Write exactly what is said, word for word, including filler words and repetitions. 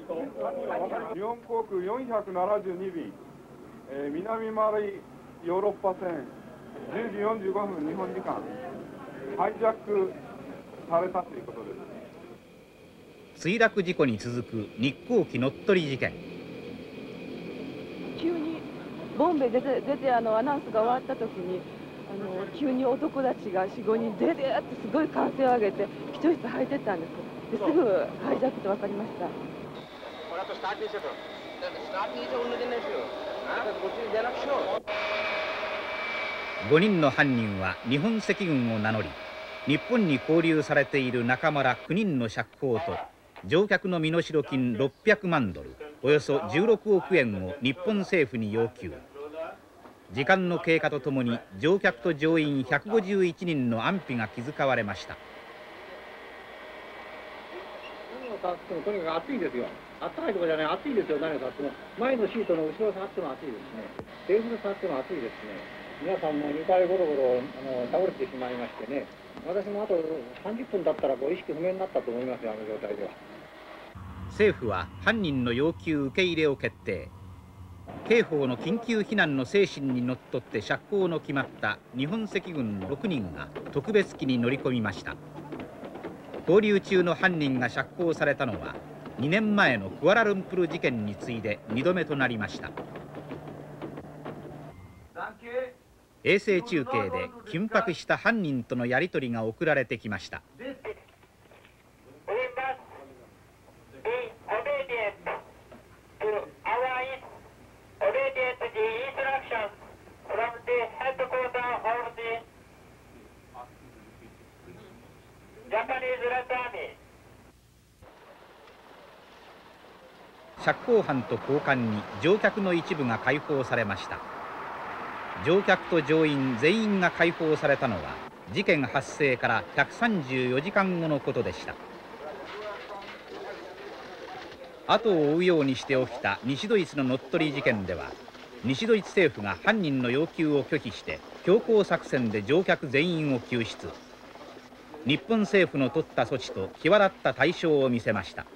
日本航空よんひゃくななじゅうに便、えー、南マリヨーロッパ船じゅうじよんじゅうごふん日本時間ハイジャックされたということです。 墜落事故に続く日航機乗っ取り事件。 急にボンベ出て出てあのアナウンスが終わった時にあの急に男たちがよん、ごにん出てってすごい歓声を上げて機長室入ってったんです。ですぐハイジャックと分かりました。 ごにんの犯人は日本赤軍を名乗り、日本に勾留されている仲間らきゅうにんの釈放と乗客の身代金ろっぴゃくまんドル、およそじゅうろくおくえんを日本政府に要求。時間の経過とともに乗客と乗員ひゃくごじゅういちにんの安否が気遣われました。 何を触ってもとにかく暑いですよ。あったかいところじゃない、暑いですよ。何を触っても前のシートの後ろを触っても暑いですね。テーブル触っても暑いですね。皆さんもにかいゴロゴロあの倒れてしまいましてね、私もあとさんじゅっぷんだったらこう意識不明になったと思いますよ、あの状態では。 政府は犯人の要求受け入れを決定。刑法の緊急避難の精神にのっとって釈放の決まった日本赤軍ろくにんが特別機に乗り込みました。勾留中の犯人が釈放されたのはにねんまえのクアラルンプル事件に次いでにどめとなりました。衛星中継で緊迫した犯人とのやり取りが送られてきました。釈放犯と交換に乗客の一部が解放されました。乗客と乗員全員が解放されたのは事件発生からひゃくさんじゅうよじかんごのことでした。後を追うようにして起きた西ドイツの乗っ取り事件では、西ドイツ政府が犯人の要求を拒否して強行作戦で乗客全員を救出。日本政府の取った措置と際立った対処を見せました。